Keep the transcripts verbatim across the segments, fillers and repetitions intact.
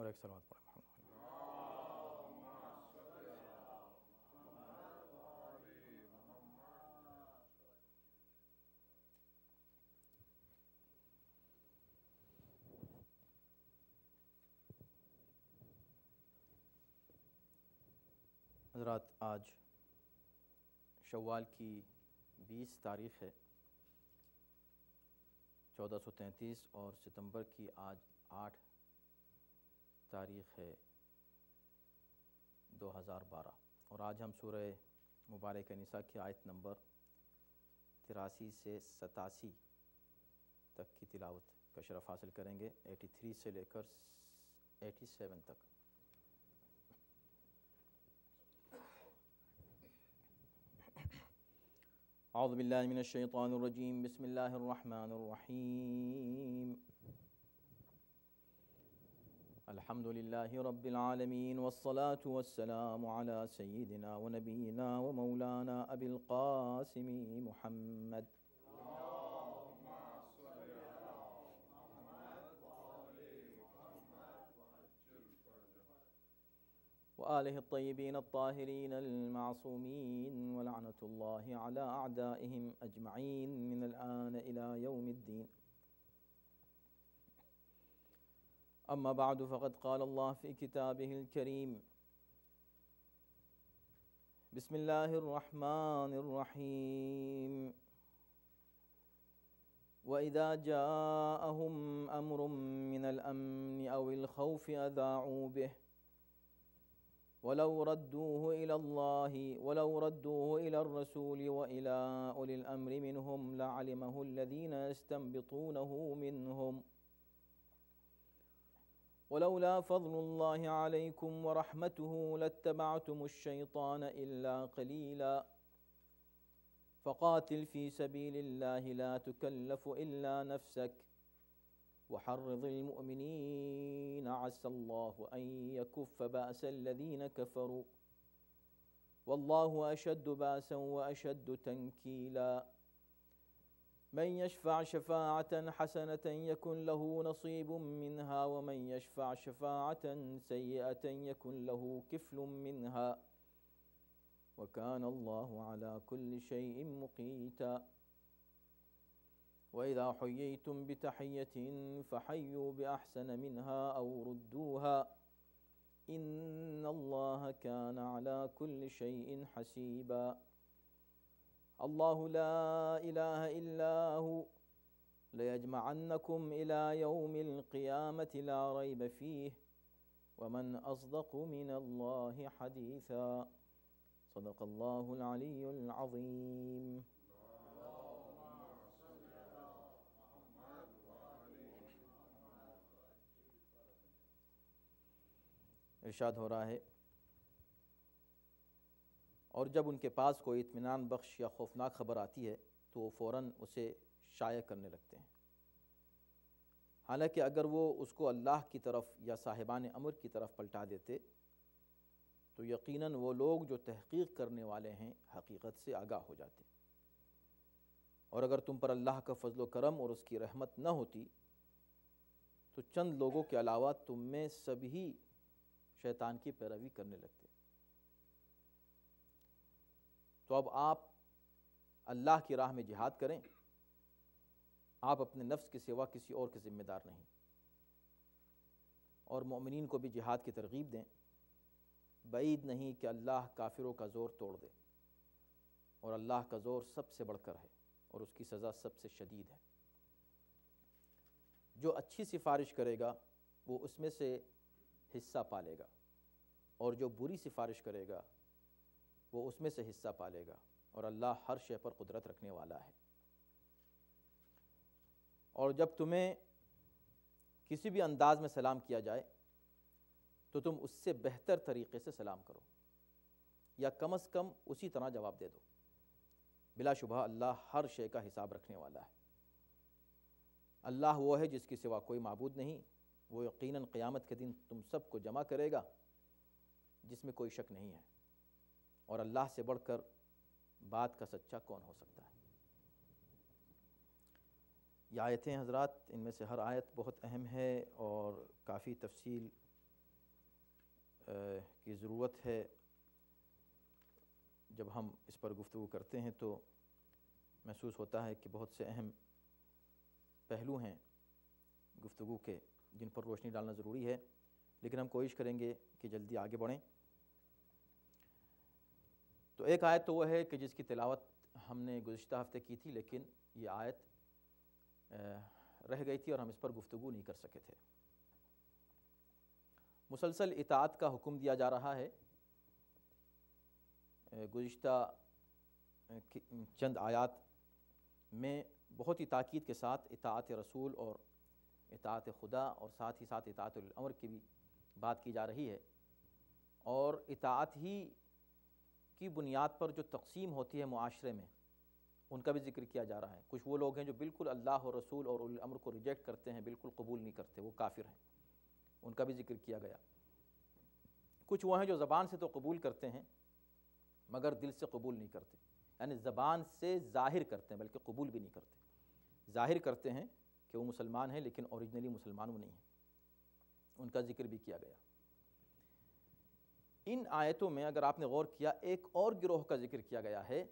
اور ایک سلوات پڑھیں محمد۔ حضرات، آج شوال کی بیس تاریخ ہے چودہ سو تینتیس، اور ستمبر کی آج آٹھ تاریخ ہے دو ہزار بارہ، اور آج ہم سورہ مبارکہ نساء کی آیت نمبر تراسی سے ستاسی تک کی تلاوت کا شرف حاصل کریں گے، ایٹی تھری سے لے کر ایٹی سیون تک۔ اعوذ باللہ من الشیطان الرجیم، بسم اللہ الرحمن الرحیم، الحمد للہ رب العالمین، والصلاة والسلام علی سیدنا و نبینا و مولانا ابی القاسم محمد وآلہ الطیبین الطاہرین المعصومین، ولعنۃ اللہ علی اعدائہم اجمعین من الآن الی یوم الدین۔ اما بعد فقد قال اللہ فی کتابہ الکریم، بسم اللہ الرحمن الرحیم، وَإِذَا جَاءَهُمْ أَمْرٌ مِّنَ الْأَمْنِ أَوِ الْخَوْفِ أَذَاعُوا بِهِ وَلَوْ رَدُّوهُ إِلَى اللَّهِ وَلَوْ رَدُّوهُ إِلَى الرَّسُولِ وَإِلَى أُولِي الْأَمْرِ مِنْهُمْ لَعَلِمَهُ الَّذِينَ يَسْتَنبِطُونَهُ مِنْهُمْ وَلَوْلَا فَضْلُ اللَّهِ عَلَيْكُمْ وَرَحْمَتُهُ لَاتَّبَعْتُمُ الشَّيْطَانَ إِلَّا قَلِيلًا فَقَاتِلْ فِي سَبِيلِ اللَّهِ لَا تُكَلَّفُ إِلَّا نَفْسَكَ وحرض المؤمنين عسى الله أن يكف بأس الذين كفروا والله أشد بأسا وأشد تنكيلا من يشفع شفاعة حسنة يكن له نصيب منها ومن يشفع شفاعة سيئة يكن له كفل منها وكان الله على كل شيء مقيتا وَإِذَا حُيِّيتُم بِتَحِيَّةٍ فَحَيُّوا بِأَحْسَنَ مِنْهَا أَوْ رُدُّوهَا إِنَّ اللَّهَ كَانَ عَلَى كُلِّ شَيْءٍ حَسِيبًا اللَّهُ لَا إِلَهَ إِلَّا هُوَ لَيَجْمَعَنَّكُمْ إِلَى يَوْمِ الْقِيَامَةِ لَا رَيْبَ فِيهِ وَمَنْ أَصْدَقُ مِنَ اللَّهِ حَدِيثًا صدق الله العلي العظيم۔ ارشاد ہو رہا ہے، اور جب ان کے پاس کوئی اطمینان بخش یا خوفناک خبر آتی ہے تو وہ فوراً اسے شائع کرنے لگتے ہیں، حالانکہ اگر وہ اس کو اللہ کی طرف یا صاحبان امر کی طرف پلٹا دیتے تو یقیناً وہ لوگ جو تحقیق کرنے والے ہیں حقیقت سے آگاہ ہو جاتے، اور اگر تم پر اللہ کا فضل و کرم اور اس کی رحمت نہ ہوتی تو چند لوگوں کے علاوہ تم میں سبھی شیطان کی پیروی کرنے لگتے۔ تو اب آپ اللہ کی راہ میں جہاد کریں، آپ اپنے نفس کے سوا کسی اور کے ذمہ دار نہیں، اور مومنین کو بھی جہاد کی ترغیب دیں۔ بعید نہیں کہ اللہ کافروں کا زور توڑ دے، اور اللہ کا زور سب سے بڑھ کر ہے اور اس کی سزا سب سے شدید ہے۔ جو اچھی سفارش کرے گا وہ اس میں سے حصہ پالے گا، اور جو بری سفارش کرے گا وہ اس میں سے حصہ پالے گا، اور اللہ ہر شے پر قدرت رکھنے والا ہے۔ اور جب تمہیں کسی بھی انداز میں سلام کیا جائے تو تم اس سے بہتر طریقے سے سلام کرو، یا کم از کم اسی طرح جواب دے دو۔ بلا شبہ اللہ ہر شے کا حساب رکھنے والا ہے۔ اللہ وہ ہے جس کے سوا کوئی معبود نہیں، وہ یقیناً قیامت کے دن تم سب کو جمع کرے گا، جس میں کوئی شک نہیں ہے، اور اللہ سے بڑھ کر بات کا سچا کون ہو سکتا ہے۔ یہ آیتیں حضرات، ان میں سے ہر آیت بہت اہم ہے اور کافی تفصیل کی ضرورت ہے جب ہم اس پر گفتگو کرتے ہیں تو محسوس ہوتا ہے کہ بہت سے اہم پہلو ہیں گفتگو کے جن پر روشنی ڈالنا ضروری ہے، لیکن ہم کوشش کریں گے کہ جلدی آگے بڑھیں۔ تو ایک آیت تو وہ ہے کہ جس کی تلاوت ہم نے گزشتہ ہفتے کی تھی، لیکن یہ آیت رہ گئی تھی اور ہم اس پر گفتگو نہیں کر سکے تھے۔ مسلسل اطاعت کا حکم دیا جا رہا ہے۔ گزشتہ چند آیات میں بہت ہی تاکید کے ساتھ اطاعت رسول اور اطاعت خدا اور ساتھ ہی ساتھ اطاعت الامر کی بھی بات کی جا رہی ہے، اور اطاعت ہی کی بنیاد پر جو تقسیم ہوتی ہے معاشرے میں ان کا بھی ذکر کیا جا رہا ہے۔ کچھ وہ لوگ ہیں جو بالکل اللہ اور رسول اور اولی الامر کو ریجیکٹ کرتے ہیں، بالکل قبول نہیں کرتے، وہ کافر ہیں، ان کا بھی ذکر کیا گیا۔ کچھ وہ ہیں جو زبان سے تو قبول کرتے ہیں مگر دل سے قبول نہیں کرتے، یعنی زبان سے ظاہر کرتے ہیں بلکہ قبول بھی نہیں کرتے، ظاہر کرتے ہیں کہ وہ مسلمان ہیں لیکن اوریجنلی مسلمان وہ نہیں ہیں، ان کا ذکر بھی کیا گیا۔ ان آیتوں میں اگر آپ نے غور کیا ایک اور گروہ کا ذکر کیا گیا ہے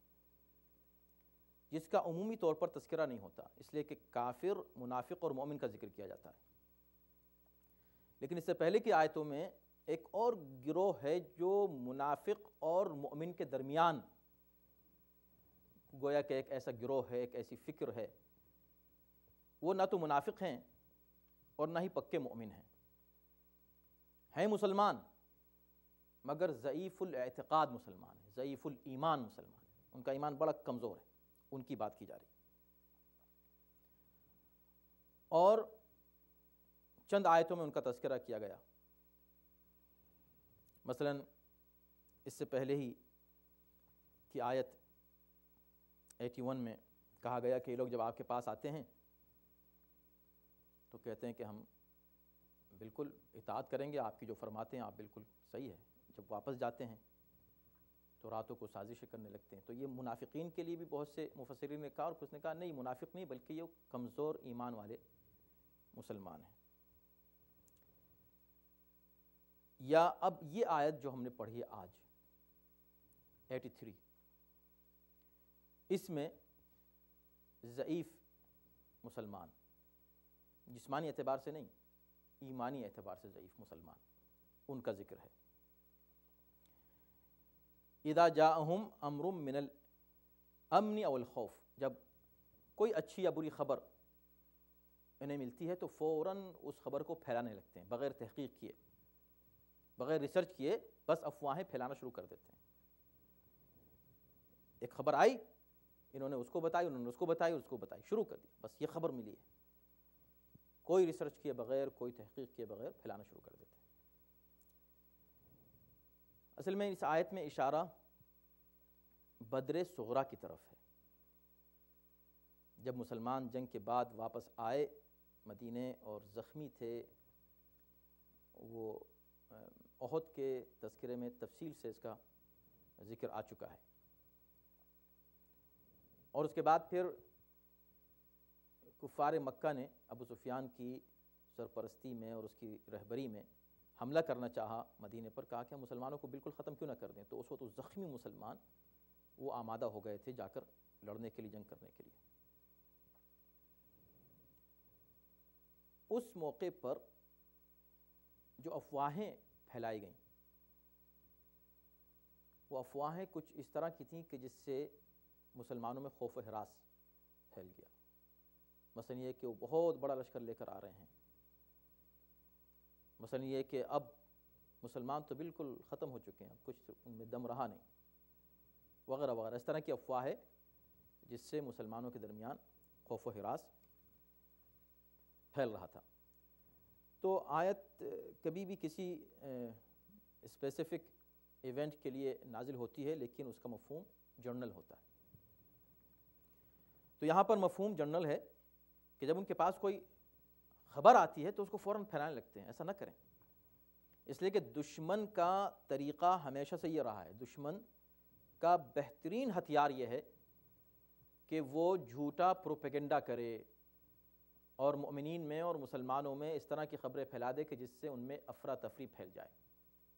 جس کا عمومی طور پر تذکرہ نہیں ہوتا، اس لیے کہ کافر، منافق اور مومن کا ذکر کیا جاتا ہے، لیکن اس سے پہلے کی آیتوں میں ایک اور گروہ ہے جو منافق اور مومن کے درمیان، گویا کہ ایک ایسا گروہ ہے، ایک ایسی فکر ہے، وہ نہ تو منافق ہیں اور نہ ہی پکے مومن ہیں، ہیں مسلمان مگر ضعیف الاعتقاد مسلمان ہیں، ضعیف الایمان مسلمان ہیں، ان کا ایمان بڑا کمزور ہے، ان کی بات کی جا رہی۔ اور چند آیتوں میں ان کا تذکرہ کیا گیا، مثلا اس سے پہلے ہی کی آیت اکیاسی میں کہا گیا کہ یہ لوگ جب آپ کے پاس آتے ہیں تو کہتے ہیں کہ ہم بالکل اطاعت کریں گے، آپ کی جو فرماتے ہیں آپ بالکل صحیح ہے، جب واپس جاتے ہیں تو راتوں کو سازشیں کرنے لگتے ہیں۔ تو یہ منافقین کے لیے بھی بہت سے مفسرین نے کہا، اور کچھ نے کہا نہیں منافق نہیں بلکہ یہ کمزور ایمان والے مسلمان ہیں۔ یا اب یہ آیت جو ہم نے پڑھی ہے آج تراسی، اس میں ضعیف مسلمان، جسمانی اعتبار سے نہیں ایمانی اعتبار سے ضعیف مسلمان، ان کا ذکر ہے۔ اذا جاءہم امر من الامن او الخوف، جب کوئی اچھی یا بری خبر انہیں ملتی ہے تو فوراً اس خبر کو پھیلانے لگتے ہیں، بغیر تحقیق کیے، بغیر ریسرچ کیے، بس افواہیں پھیلانا شروع کر دیتے ہیں۔ ایک خبر آئی، انہوں نے اس کو بتائی، انہوں نے اس کو بتائی، اس کو بتائی، شروع کر دیا، بس یہ خبر ملی ہے، کوئی ریسرچ کیے بغیر، کوئی تحقیق کیے بغیر پھیلانا شروع کر دیتے ہیں۔ اصل میں اس آیت میں اشارہ بدر صغریٰ کی طرف ہے۔ جب مسلمان جنگ کے بعد واپس آئے مدینے اور زخمی تھے، وہ احد کے تذکرے میں تفصیل سے اس کا ذکر آ چکا ہے، اور اس کے بعد پھر کفار مکہ نے ابو سفیان کی سرپرستی میں اور اس کی رہبری میں حملہ کرنا چاہا مدینے پر، کہا کہ ہم مسلمانوں کو بالکل ختم کیوں نہ کر دیں، تو اس وقت زخمی مسلمان وہ آمادہ ہو گئے تھے جا کر لڑنے کے لیے، جنگ کرنے کے لیے۔ اس موقع پر جو افواہیں پھیلائی گئیں، وہ افواہیں کچھ اس طرح کی تھیں کہ جس سے مسلمانوں میں خوف و ہراس پھیل گیا۔ مثلا یہ کہ وہ بہت بڑا لشکر لے کر آ رہے ہیں، مثلا یہ کہ اب مسلمان تو بالکل ختم ہو چکے ہیں، اب کچھ ان میں دم رہا نہیں، وغیرہ وغیرہ، اس طرح کی افواہیں جس سے مسلمانوں کے درمیان خوف و ہراس پھیل رہا تھا۔ تو آیت کبھی بھی کسی اسپیسیفک ایونٹ کے لیے نازل ہوتی ہے لیکن اس کا مفہوم جنرل ہوتا ہے۔ تو یہاں پر مفہوم جنرل ہے کہ جب ان کے پاس کوئی خبر آتی ہے تو اس کو فوراً پھیلانے لگتے ہیں، ایسا نہ کریں، اس لیے کہ دشمن کا طریقہ ہمیشہ سے یہ رہا ہے، دشمن کا بہترین ہتھیار یہ ہے کہ وہ جھوٹا پروپیگنڈا کرے اور مؤمنین میں اور مسلمانوں میں اس طرح کی خبریں پھیلا دے کہ جس سے ان میں افراتفری پھیل جائے،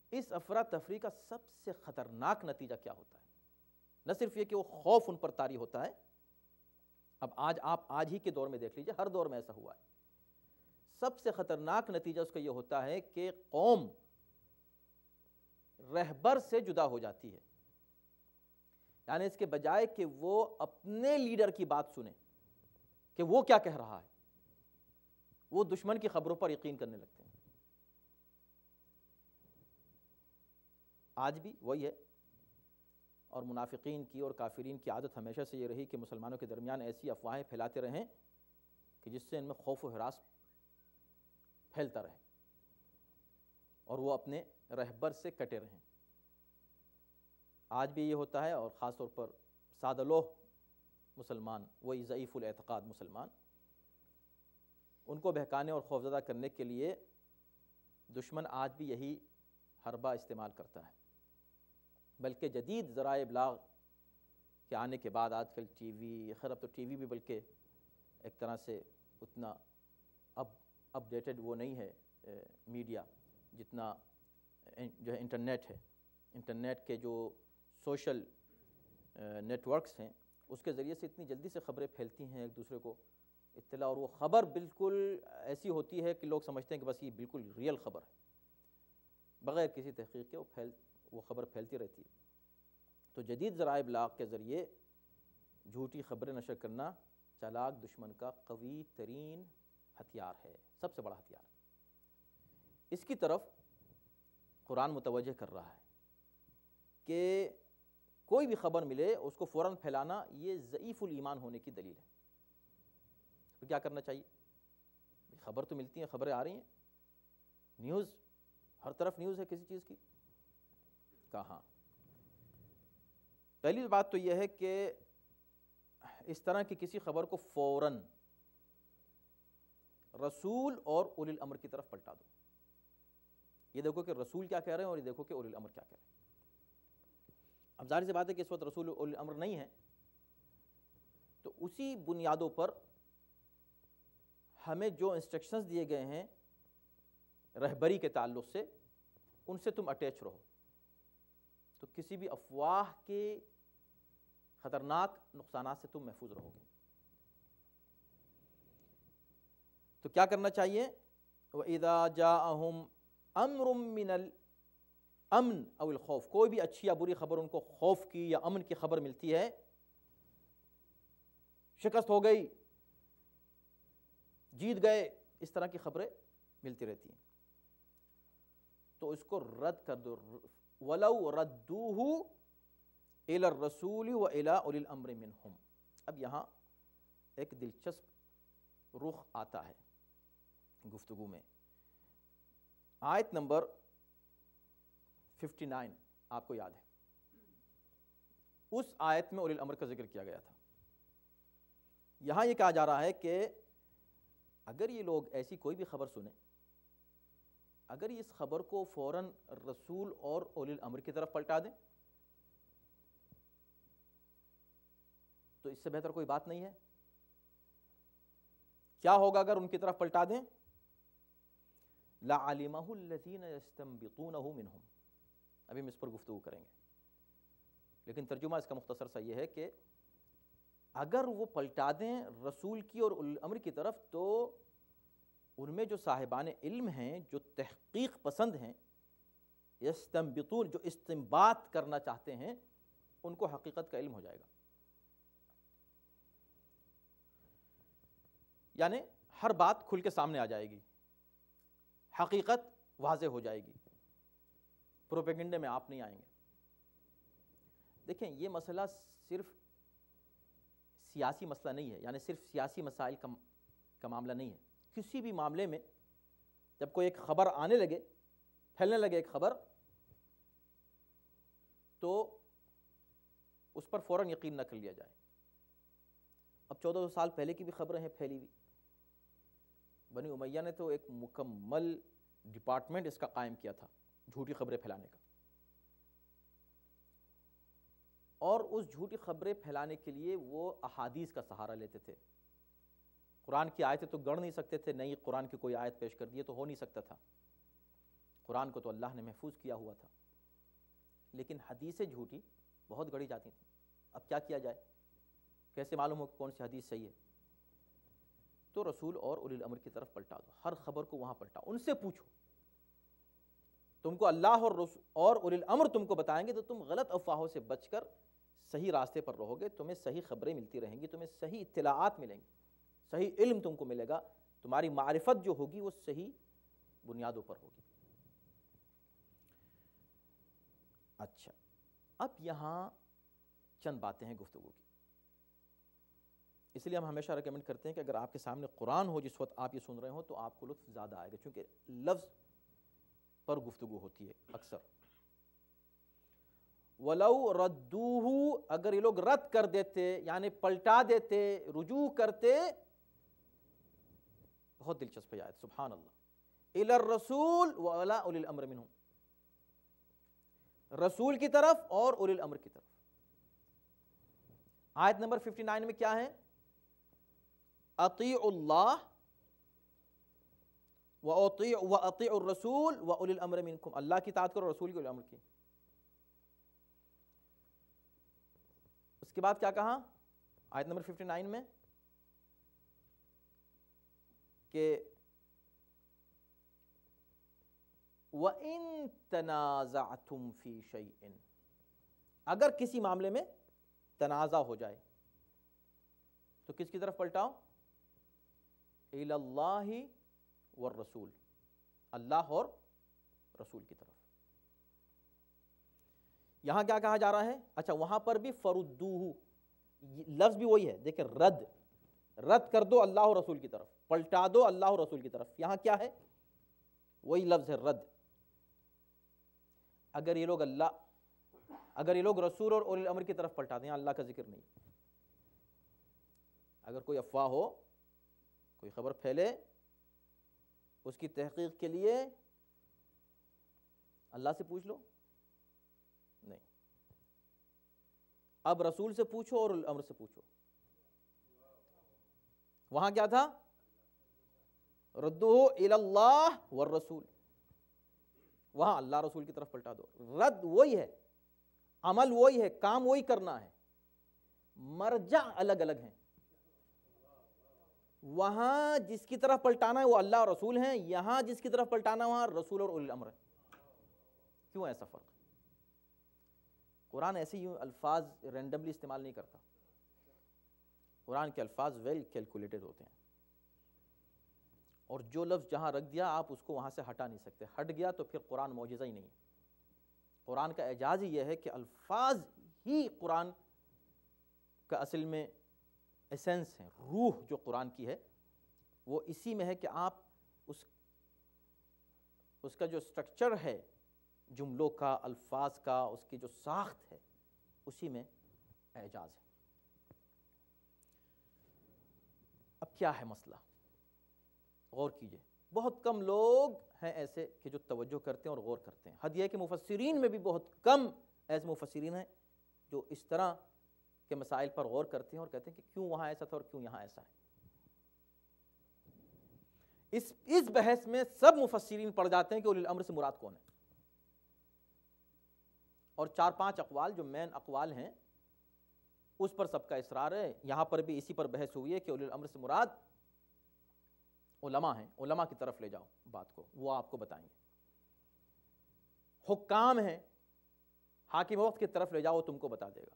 اس افراتفری کا سب سے خطرناک نتیجہ کیا ہوتا ہے؟ نہ صرف یہ کہ وہ خوف ان پر طاری ہوتا ہے، اب آج آپ آج ہی کے دور میں دیکھ لیجئے، ہر دور میں ایسا ہوا ہے، سب سے خطرناک نتیجہ اس کا یہ ہوتا ہے کہ قوم رہبر سے جدا ہو جاتی ہے، یعنی اس کے بجائے کہ وہ اپنے لیڈر کی بات سنیں کہ وہ کیا کہہ رہا ہے، وہ دشمن کی خبروں پر یقین کرنے لگتے ہیں۔ آج بھی وہی ہے، اور منافقین کی اور کافرین کی عادت ہمیشہ سے یہ رہی کہ مسلمانوں کے درمیان ایسی افواہیں پھیلاتے رہیں کہ جس سے ان میں خوف و ہراس پھیلتا رہے اور وہ اپنے رہبر سے کٹے رہیں۔ آج بھی یہ ہوتا ہے، اور خاص طور پر سادہ لوح مسلمان، وہی ضعیف الاعتقاد مسلمان، ان کو بہکانے اور خوفزدہ کرنے کے لیے دشمن آج بھی یہی حربہ استعمال کرتا ہے۔ بلکہ جدید ذرائع ابلاغ کے آنے کے بعد آج کل ٹی وی، خیر اب تو ٹی وی بھی بلکہ ایک طرح سے اتنا اب اپ ڈیٹڈ وہ نہیں ہے میڈیا جتنا جو ہے انٹرنیٹ ہے، انٹرنیٹ کے جو سوشل نیٹ ورکس ہیں اس کے ذریعے سے اتنی جلدی سے خبریں پھیلتی ہیں ایک دوسرے کو اطلاع، اور وہ خبر بالکل ایسی ہوتی ہے کہ لوگ سمجھتے ہیں کہ بس یہ بالکل ریئل خبر ہے، بغیر کسی تحقیق کے وہ پھیل وہ خبر پھیلتی رہتی ہے۔ تو جدید ذرائع ابلاغ کے ذریعے جھوٹی خبریں نشر کرنا چالاک دشمن کا قوی ترین ہتھیار ہے، سب سے بڑا ہتھیار ہے۔ اس کی طرف قرآن متوجہ کر رہا ہے کہ کوئی بھی خبر ملے اس کو فوراً پھیلانا یہ ضعیف الایمان ہونے کی دلیل ہے۔ تو کیا کرنا چاہیے؟ خبر تو ملتی ہیں، خبریں آ رہی ہیں، نیوز ہر طرف نیوز ہے کسی چیز کی، کہاں؟ پہلی بات تو یہ ہے کہ اس طرح کی کسی خبر کو فوراً رسول اور اولی الامر کی طرف پلٹا دو۔ یہ دیکھو کہ رسول کیا کہہ رہے ہیں اور یہ دیکھو کہ اولی الامر کیا کہہ رہے ہیں۔ اب ظاہر سی بات ہے کہ اس وقت رسول اولی الامر نہیں ہے، تو اسی بنیادوں پر ہمیں جو انسٹرکشنز دیے گئے ہیں رہبری کے تعلق سے ان سے تم اٹیچ رہو، تو کسی بھی افواہ کے خطرناک نقصانات سے تم محفوظ رہو گے۔ تو کیا کرنا چاہیے؟ وَإِذَا جَاءَهُمْ أَمْرٌ مِّنَ الْأَمْنِ أَوِ الْخَوْفِ، کوئی بھی اچھی یا بری خبر ان کو خوف کی یا امن کی خبر ملتی ہے، شکست ہو گئی، جیت گئے، اس طرح کی خبریں ملتی رہتی ہیں، تو اس کو رد کر دو۔ وَلَوْ رَدُّوهُ إِلَى الرَّسُولِ وَإِلَى أُولِي الْأَمْرِ مِنْهُمْ۔ اب یہاں ایک دلچسپ رخ آتا ہے گفتگو میں۔ آیت نمبر ففٹی نائن آپ کو یاد ہے، اس آیت میں اولی الامر کا ذکر کیا گیا تھا۔ یہاں یہ کہا جا رہا ہے کہ اگر یہ لوگ ایسی کوئی بھی خبر سنیں، اگر اس خبر کو فوراً رسول اور اولی الامر کی طرف پلٹا دیں تو اس سے بہتر کوئی بات نہیں ہے۔ کیا ہوگا اگر ان کی طرف پلٹا دیں؟ لَعَلِمَهُ الَّذِينَ يَسْتَنبِطُونَهُ مِنْهُمْ۔ ابھی ہم اس پر گفتگو کریں گے، لیکن ترجمہ اس کا مختصر سا یہ ہے کہ اگر وہ پلٹا دیں رسول کی اور اولی الامر کی طرف تو ان میں جو صاحبان علم ہیں، جو تحقیق پسند ہیں، یستنبطون، جو استنباط کرنا چاہتے ہیں، ان کو حقیقت کا علم ہو جائے گا، یعنی ہر بات کھل کے سامنے آ جائے گی، حقیقت واضح ہو جائے گی، پروپیگنڈے میں آپ نہیں آئیں گے۔ دیکھیں یہ مسئلہ صرف سیاسی مسئلہ نہیں ہے، یعنی صرف سیاسی مسائل کا کا معاملہ نہیں ہے۔ کسی بھی معاملے میں جب کوئی ایک خبر آنے لگے، پھیلنے لگے ایک خبر، تو اس پر فوراً یقین نہ کر لیا جائے۔ اب چودہ سو سال پہلے کی بھی خبریں ہیں پھیلی ہوئی، بنی امیہ نے تو ایک مکمل ڈپارٹمنٹ اس کا قائم کیا تھا جھوٹی خبریں پھیلانے کا، اور اس جھوٹی خبریں پھیلانے کے لیے وہ احادیث کا سہارا لیتے تھے۔ قرآن کی آیتیں تو گڑھ نہیں سکتے تھے، نئی قرآن کی کوئی آیت پیش کر دی تو ہو نہیں سکتا تھا۔ قرآن کو تو اللہ نے محفوظ کیا ہوا تھا، لیکن حدیثیں جھوٹی بہت گڑی جاتی تھیں. اب کیا کیا جائے؟ کیسے معلوم ہو کہ کون سی حدیث صحیح ہے؟ تو رسول اور اولی الامر کی طرف پلٹا دو، ہر خبر کو وہاں پلٹا، ان سے پوچھو. تم کو اللہ اور رسول اور اولی الامر تم کو بتائیں گے تو تم غلط افواہوں سے بچ کر صحیح راستے پر رہو گے، تمہیں صحیح خبریں ملتی رہیں گی، تمہیں صحیح اطلاعات ملیں گی، صحیح علم تم کو ملے گا، تمہاری معرفت جو ہوگی وہ صحیح بنیادوں پر ہوگی. اچھا، اب یہاں چند باتیں ہیں گفتگو کی. اس لیے ہم ہمیشہ ریکمنڈ کرتے ہیں کہ اگر آپ کے سامنے قرآن ہو جس وقت آپ یہ سن رہے ہوں تو آپ کو لطف زیادہ آئے گا، چونکہ لفظ پر گفتگو ہوتی ہے اکثر. وَلَوْ رَدُّوهُ، اگر یہ لوگ رد کر دیتے یعنی پلٹا دیتے، رجوع کرتے. بہت دلچسپ ہے آیت، سبحان اللہ. إِلَى الرَّسُولِ وَإِلَىٰ أُولِي الْأَمْرِ مِنْهُمْ، رسول کی طرف اور اولی الامر کی طرف. آیت نمبر ففٹی نائن میں کیا ہے؟ اطیعوا اللہ وَأَطِيعُوا الرَّسُولَ وَأُولِي الْأَمْرِ مِنْكُمْ، اللہ کی اطاعت کرو، رسول کی اولی الامر کی. اس کے بعد کیا کہا آیت نمبر ففٹی نائن میں؟ کہ وَإِن تَنَازَعْتُمْ فِي شَيْءٍ، اگر کسی معاملے میں تنازع ہو جائے تو کس کی طرف پلٹاؤ؟ إِلَى اللَّهِ وَالرَّسُولِ، اللہ اور رسول کی طرف. یہاں کیا کہا جا رہا ہے؟ اچھا وہاں پر بھی فردوہ، لفظ بھی وہی ہے، دیکھیں رد، رد کر دو اللہ اور رسول کی طرف، پلٹا دو اللہ اور رسول کی طرف. یہاں کیا ہے؟ وہی لفظ ہے رد. اگر یہ لوگ اللہ اگر یہ لوگ رسول اور اولی الامر کی طرف پلٹا دیں، اللہ کا ذکر نہیں. اگر کوئی افواہ ہو، کوئی خبر پھیلے، اس کی تحقیق کے لیے اللہ سے پوچھ لو، نہیں، اب رسول سے پوچھو اور الامر سے پوچھو. وہاں کیا تھا؟ ردوہ الی اللہ والرسول، وہاں اللہ رسول کی طرف پلٹا دو. رد وہی ہے، عمل وہی ہے، کام وہی کرنا ہے، مرجع الگ الگ ہیں. وہاں جس کی طرف پلٹانا ہے وہ اللہ اور رسول ہیں، یہاں جس کی طرف پلٹانا وہاں رسول اور اولی الامر ہے. کیوں ایسا فرق؟ قرآن ایسے ہی الفاظ رینڈملی استعمال نہیں کرتا. قرآن کے الفاظ ویل کیلکولیٹڈ ہوتے ہیں، اور جو لفظ جہاں رکھ دیا آپ اس کو وہاں سے ہٹا نہیں سکتے. ہٹ گیا تو پھر قرآن معجزہ ہی نہیں ہے. قرآن کا اعجاز ہی یہ ہے کہ الفاظ ہی قرآن کا اصل میں ایسنس ہے، روح جو قرآن کی ہے وہ اسی میں ہے کہ آپ اس اس کا جو سٹرکچر ہے جملوں کا، الفاظ کا، اس کی جو ساخت ہے، اسی میں اعجاز ہے. اب کیا ہے مسئلہ؟ غور کیجئے. بہت کم لوگ ہیں ایسے کہ جو توجہ کرتے ہیں اور غور کرتے ہیں. حد یہ ہے کہ مفسرین میں بھی بہت کم ایسے مفسرین ہیں جو اس طرح کے مسائل پر غور کرتے ہیں اور کہتے ہیں کہ کیوں وہاں ایسا تھا اور کیوں یہاں ایسا ہے. اس اس بحث میں سب مفسرین پڑ جاتے ہیں کہ اولی الامر سے مراد کون ہے، اور چار پانچ اقوال جو مین اقوال ہیں اس پر سب کا اصرار ہے. یہاں پر بھی اسی پر بحث ہوئی ہے کہ اولی الامر سے مراد علماء ہیں. علماء کی طرف لے جاؤ بات کو، وہ آپ کو بتائیں گے. حکام ہیں، حاکم وقت کی طرف لے جاؤ، تم کو بتا دے گا.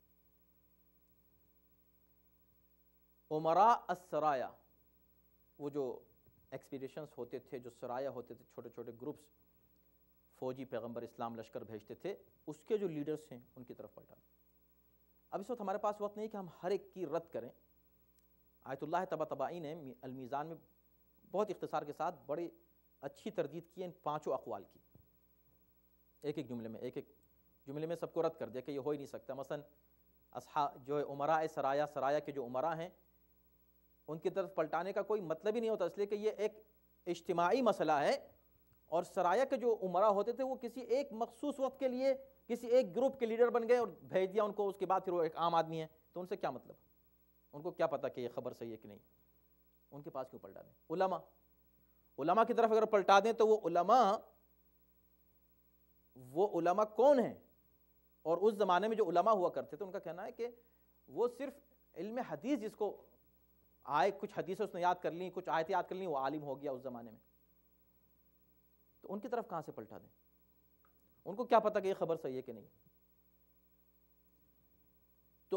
امراء السرایا، وہ جو ایکسپیڈیشنز ہوتے تھے، جو سرایا ہوتے تھے، چھوٹے چھوٹے گروپس، فوجی پیغمبر اسلام لشکر بھیجتے تھے، اس کے جو لیڈرز ہیں ان کی طرف پلٹا. اب اس وقت ہمارے پاس وقت نہیں کہ ہم ہر ایک کی رد کریں. آیت اللہ طباطبائی نے المیزان میں بہت اختصار کے ساتھ بڑی اچھی تردید کی ان پانچوں اقوال کی، ایک ایک جملے میں ایک ایک جملے میں سب کو رد کر دیا کہ یہ ہو ہی نہیں سکتا. مثلا اصحاب جو ہے عمراء سرایا، سرایا کے جو عمراء ہیں ان کی طرف پلٹانے کا کوئی مطلب ہی نہیں ہوتا، اس لیے کہ یہ ایک اجتماعی مسئلہ ہے، اور سرایا کے جو عمراء ہوتے تھے وہ کسی ایک مخصوص وقت کے لیے کسی ایک گروپ کے لیڈر بن گئے اور بھیج دیا ان کو. اس کے بعد پھر وہ ایک عام آدمی ہے تو ان سے کیا مطلب؟ ان کو کیا پتا کہ یہ خبر صحیح ہے کہ نہیں؟ ان کے پاس کیوں پلٹا دیں؟ علماء علماء کی طرف اگر پلٹا دیں تو وہ علماء وہ علماء کون ہیں، اور اس زمانے میں جو علماء ہوا کرتے تھے ان کا کہنا ہے کہ وہ صرف علم حدیث جس کو آئے، کچھ حدیثیں اس نے یاد کر لیں، کچھ آیتیں یاد کر لیں، وہ عالم ہو گیا اس زمانے میں. تو ان کی طرف کہاں سے پلٹا دیں؟ ان کو کیا پتا کہ یہ خبر صحیح ہے کہ نہیں. تو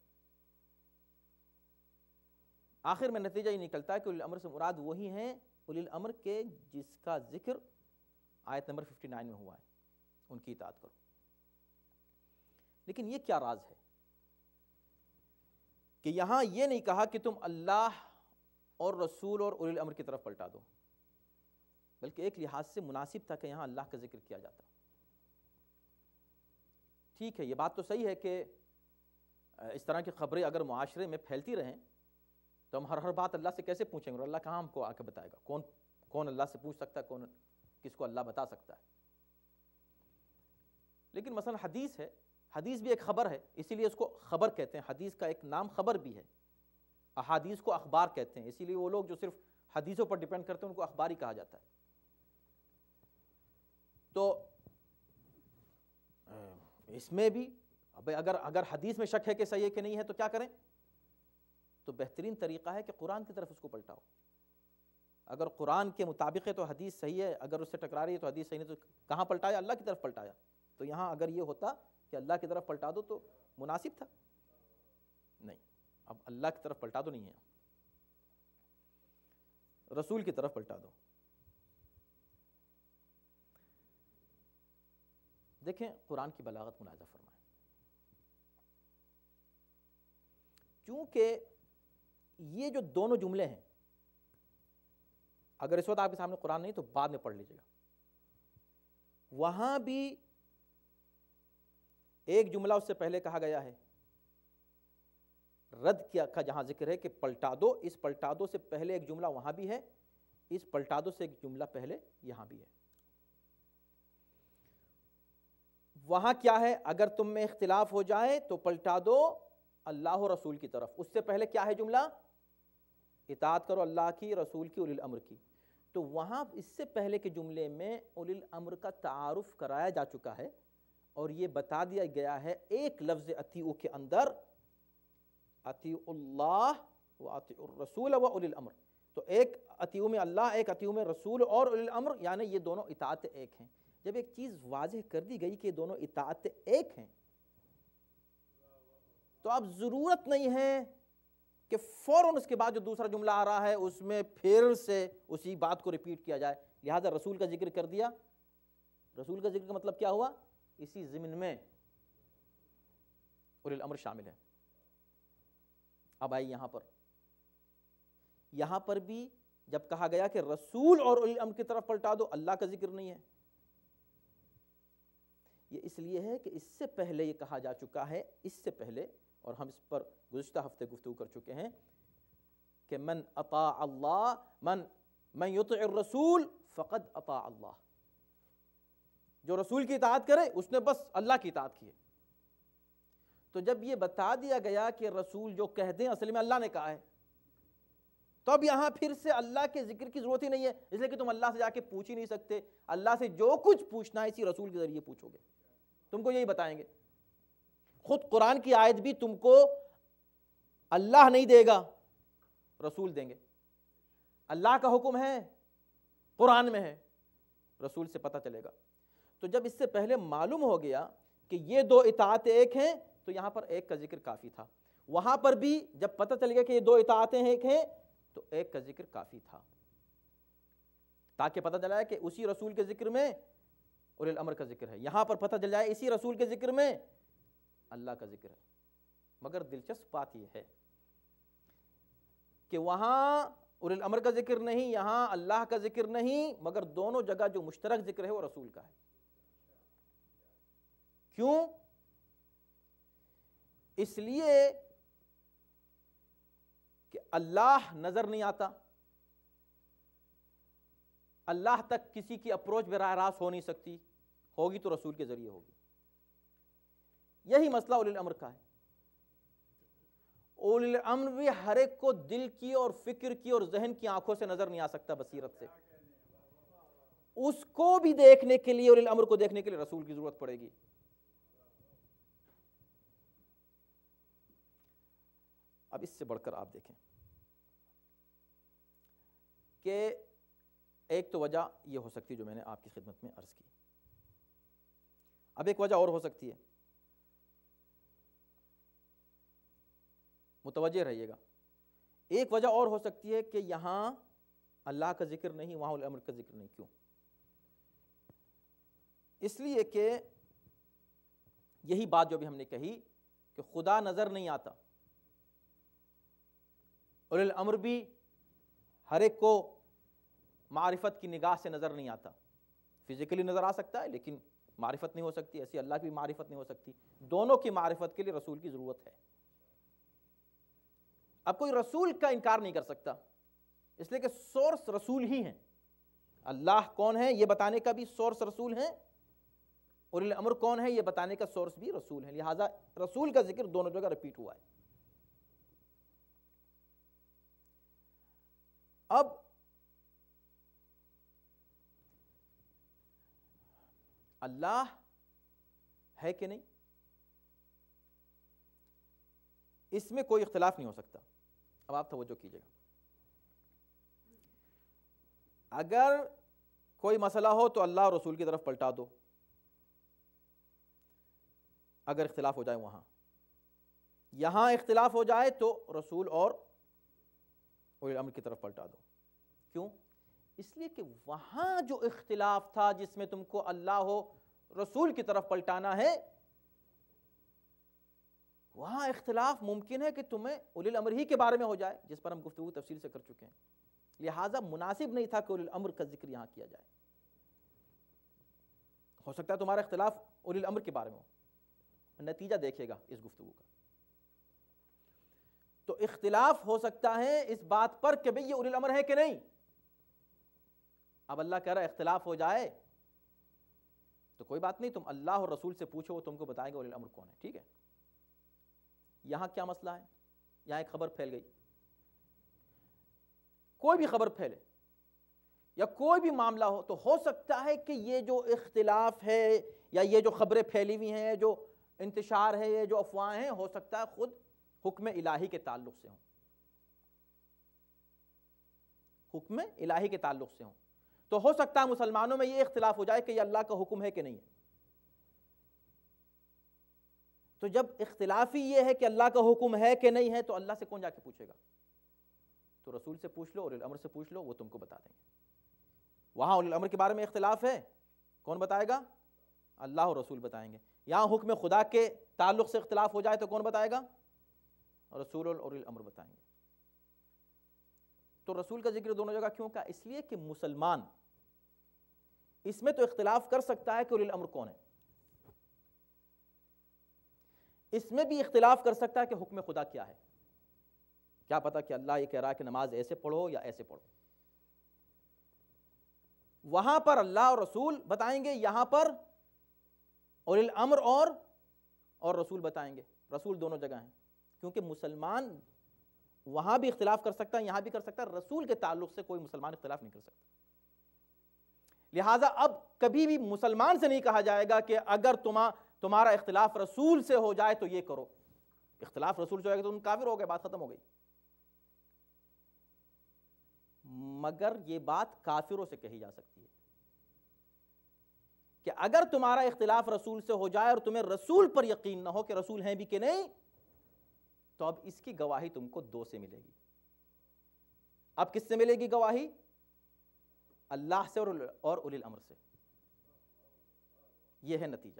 آخر میں نتیجہ یہ نکلتا ہے کہ اولی الامر سے مراد وہی ہیں اولی الامر کے جس کا ذکر آیت نمبر ففٹی نائن میں ہوا ہے، ان کی اطاعت کرو. لیکن یہ کیا راز ہے کہ یہاں یہ نہیں کہا کہ تم اللہ اور رسول اور اولی الامر کی طرف پلٹا دو، بلکہ ایک لحاظ سے مناسب تھا کہ یہاں اللہ کا ذکر کیا جاتا. ٹھیک ہے، یہ بات تو صحیح ہے کہ اس طرح کی خبریں اگر معاشرے میں پھیلتی رہیں تو ہم ہر ہر بات اللہ سے کیسے پوچھیں گے، اور اللہ کہاں ہم کو آ کے بتائے گا؟ کون کون اللہ سے پوچھ سکتا ہے، کون کس کو اللہ بتا سکتا ہے؟ لیکن مثلا حدیث ہے، حدیث بھی ایک خبر ہے، اسی لیے اس کو خبر کہتے ہیں. حدیث کا ایک نام خبر بھی ہے. احادیث کو اخبار کہتے ہیں، اسی لیے وہ لوگ جو صرف حدیثوں پر ڈیپینڈ کرتے ہیں ان کو اخبار ہی کہا جاتا ہے. تو اس میں بھی اب اگر اگر حدیث میں شک ہے کہ صحیح ہے کہ نہیں ہے تو کیا کریں؟ تو بہترین طریقہ ہے کہ قرآن کی طرف اس کو پلٹاؤ. اگر قرآن کے مطابق ہے تو حدیث صحیح ہے، اگر اس سے ٹکرا رہی ہے تو حدیث صحیح نہیں. تو کہاں پلٹایا؟ اللہ کی طرف پلٹایا. تو یہاں اگر یہ ہوتا کہ اللہ کی طرف پلٹا دو تو مناسب تھا. نہیں، اب اللہ کی طرف پلٹا دو نہیں ہے، رسول کی طرف پلٹا دو. دیکھیں قرآن کی بلاغت ملاحظہ فرمائیں. چونکہ یہ جو دونوں جملے ہیں، اگر اس وقت آپ کے سامنے قرآن نہیں تو بعد میں پڑھ لیجیے گا، وہاں بھی ایک جملہ اس سے پہلے کہا گیا ہے رد کیا کا جہاں ذکر ہے کہ پلٹا دو، اس پلٹا دو سے پہلے ایک جملہ وہاں بھی ہے، اس پلٹا دو سے ایک جملہ پہلے یہاں بھی ہے. وہاں کیا ہے؟ اگر تم میں اختلاف ہو جائے تو پلٹا دو اللہ و رسول کی طرف. اس سے پہلے کیا ہے جملہ؟ اطاعت کرو اللہ کی، رسول کی، اولی الامر کی. تو وہاں اس سے پہلے کے جملے میں اولی الامر کا تعارف کرایا جا چکا ہے، اور یہ بتا دیا گیا ہے ایک لفظ اطیعوا کے اندر اطیعوا اللہ و اطیعوا الرسول و اولی الامر. تو ایک اطیعوا میں اللہ، ایک اطیعوا میں رسول اور اولی الامر، یعنی یہ دونوں اطاعت ایک ہیں. جب ایک چیز واضح کر دی گئی کہ یہ دونوں اطاعت ایک ہیں تو اب ضرورت نہیں ہے کہ فوراً اس کے بعد جو دوسرا جملہ آ رہا ہے اس میں پھر سے اسی بات کو ریپیٹ کیا جائے. لہذا رسول کا ذکر کر دیا. رسول کا ذکر کا مطلب کیا ہوا؟ اسی ضمن میں اولی الامر شامل ہے. اب آئی یہاں پر یہاں پر بھی جب کہا گیا کہ رسول اور اولی الامر کی طرف پلٹا دو، اللہ کا ذکر نہیں ہے. یہ اس لیے ہے کہ اس سے پہلے یہ کہا جا چکا ہے، اس سے پہلے، اور ہم اس پر گزشتہ ہفتے گفتگو کر چکے ہیں کہ من اطاع اللہ من من یطع الرسول فقد اطاع اللہ. جو رسول کی اطاعت کرے اس نے بس اللہ کی اطاعت کی ہے. تو جب یہ بتا دیا گیا کہ رسول جو کہہ دیں اصل میں اللہ نے کہا ہے، تو اب یہاں پھر سے اللہ کے ذکر کی ضرورت ہی نہیں ہے، اس لیے کہ تم اللہ سے جا کے پوچھ ہی نہیں سکتے. اللہ سے جو کچھ پوچھنا ہے اسی رسول کے ذریعے پوچھو گے، تم کو یہی بتائیں گے. خود قرآن کی آیت بھی تم کو اللہ نہیں دے گا، رسول دیں گے. اللہ کا حکم ہے قرآن میں ہے، رسول سے پتہ چلے گا. تو جب اس سے پہلے معلوم ہو گیا کہ یہ دو اطاعت ایک ہیں تو یہاں پر ایک کا ذکر کافی تھا. وہاں پر بھی جب پتہ چل گیا کہ یہ دو اطاعتیں ایک ہیں تو ایک کا ذکر کافی تھا، تاکہ پتہ چلا ہے کہ اسی رسول کے ذکر میں اولی الامر کا ذکر ہے. یہاں پر پتہ چل جائے اسی رسول کے ذکر میں اللہ کا ذکر ہے. مگر دلچسپ بات یہ ہے کہ وہاں اولی الامر کا ذکر نہیں، یہاں اللہ کا ذکر نہیں، مگر دونوں جگہ جو مشترک ذکر ہے وہ رسول کا ہے. کیوں؟ اس لیے کہ اللہ نظر نہیں آتا، اللہ تک کسی کی اپروچ براہ راست ہو نہیں سکتی، ہوگی تو رسول کے ذریعے ہوگی. یہی مسئلہ اولی الامر کا ہے. اولی الامر بھی ہر ایک کو دل کی اور فکر کی اور ذہن کی آنکھوں سے نظر نہیں آ سکتا، بصیرت سے. اس کو بھی دیکھنے کے لیے، اولی الامر کو دیکھنے کے لیے رسول کی ضرورت پڑے گی۔ اب اس سے بڑھ کر آپ دیکھیں کہ ایک تو وجہ یہ ہو سکتی جو میں نے آپ کی خدمت میں عرض کی، اب ایک وجہ اور ہو سکتی ہے، متوجہ رہیے گا، ایک وجہ اور ہو سکتی ہے کہ یہاں اللہ کا ذکر نہیں، وہاں اولی الامر کا ذکر نہیں۔ کیوں؟ اس لیے کہ یہی بات جو بھی ہم نے کہی کہ خدا نظر نہیں آتا، اولی الامر بھی ہر ایک کو معرفت کی نگاہ سے نظر نہیں آتا، فزیکلی نظر آ سکتا ہے لیکن معرفت نہیں ہو سکتی، ایسی اللہ کی بھی معرفت نہیں ہو سکتی۔ دونوں کی معرفت کے لیے رسول کی ضرورت ہے۔ اب کوئی رسول کا انکار نہیں کر سکتا، اس لیے کہ سورس رسول ہی ہیں۔ اللہ کون ہے یہ بتانے کا بھی سورس رسول ہیں، اولی الامر کون ہے یہ بتانے کا سورس بھی رسول ہے، لہٰذا رسول کا ذکر دونوں جگہ ریپیٹ ہوا ہے۔ اب اللہ ہے کہ نہیں، اس میں کوئی اختلاف نہیں ہو سکتا۔ اب آپ توجہ کیجئے گا، اگر کوئی مسئلہ ہو تو اللہ اور رسول کی طرف پلٹا دو، اگر اختلاف ہو جائے وہاں، یہاں اختلاف ہو جائے تو رسول اور اولی الامر کی طرف پلٹا دو۔ کیوں؟ اس لیے کہ وہاں جو اختلاف تھا جس میں تم کو اللہ و رسول کی طرف پلٹانا ہے، وہاں اختلاف ممکن ہے کہ تمہیں اولی الامر ہی کے بارے میں ہو جائے، جس پر ہم گفتگو تفصیل سے کر چکے ہیں، لہٰذا مناسب نہیں تھا کہ اولی الامر کا ذکر یہاں کیا جائے۔ ہو سکتا ہے تمہارا اختلاف اولی الامر کے بارے میں ہو، نتیجہ دیکھے گا اس گفتگو کا۔ تو اختلاف ہو سکتا ہے اس بات پر کہ بھئی یہ اولی الامر ہے کہ نہیں۔ اب اللہ کہہ رہا ہے اختلاف ہو جائے تو کوئی بات نہیں، تم اللہ اور رسول سے پوچھو، وہ تم کو بتائے گا اولی الامر کون ہے، ٹھیک ہے۔ یہاں کیا مسئلہ ہے؟ یہاں ایک خبر پھیل گئی، کوئی بھی خبر پھیلے یا کوئی بھی معاملہ ہو تو ہو سکتا ہے کہ یہ جو اختلاف ہے یا یہ جو خبریں پھیلی ہوئی ہیں، جو انتشار ہے، یہ جو افواہیں ہیں، ہو سکتا ہے خود حکم الہی کے تعلق سے ہوں، حکم الہی کے تعلق سے ہوں۔ تو ہو سکتا ہے مسلمانوں میں یہ اختلاف ہو جائے کہ یہ اللہ کا حکم ہے کہ نہیں ہے۔ تو جب اختلاف ہی یہ ہے کہ اللہ کا حکم ہے کہ نہیں ہے تو اللہ سے کون جا کے پوچھے گا؟ تو رسول سے پوچھ لو، اولی الامر سے پوچھ لو، وہ تم کو بتا دیں گے۔ وہاں اولی الامر کے بارے میں اختلاف ہے، کون بتائے گا؟ اللہ اور رسول بتائیں گے۔ یہاں حکم خدا کے تعلق سے اختلاف ہو جائے تو کون بتائے گا؟ رسول اور اولی الامر بتائیں گے۔ تو رسول کا ذکر دونوں جگہ کیوں کہا؟ اس لیے کہ مسلمان اس میں تو اختلاف کر سکتا ہے کہ اولی الامر کون ہے، اس میں بھی اختلاف کر سکتا ہے کہ حکم خدا کیا ہے۔ کیا پتا کہ اللہ یہ کہہ رہا ہے کہ نماز ایسے پڑھو یا ایسے پڑھو، وہاں پر اللہ اور رسول بتائیں گے، یہاں پر اولی الامر اور اور رسول بتائیں گے۔ رسول دونوں جگہ ہیں، کیونکہ مسلمان وہاں بھی اختلاف کر سکتا ہے، یہاں بھی کر سکتا ہے، رسول کے تعلق سے کوئی مسلمان اختلاف نہیں کر سکتا۔ لہٰذا اب کبھی بھی مسلمان سے نہیں کہا جائے گا کہ اگر تمہارا اختلاف رسول سے ہو جائے تو یہ کرو۔ اختلاف رسول سے ہو جائے گا تو تم کافر ہو گئے، بات ختم ہو گئی۔ مگر یہ بات کافروں سے کہی جا سکتی ہے کہ اگر تمہارا اختلاف رسول سے ہو جائے اور تمہیں رسول پر یقین نہ ہو کہ رسول ہیں بھی کہ نہیں، تو اب اس کی گواہی تم کو دو سے ملے گی۔ اب کس سے ملے گی گواہی؟ اللہ سے اور اولی الامر سے۔ یہ ہے نتیجہ۔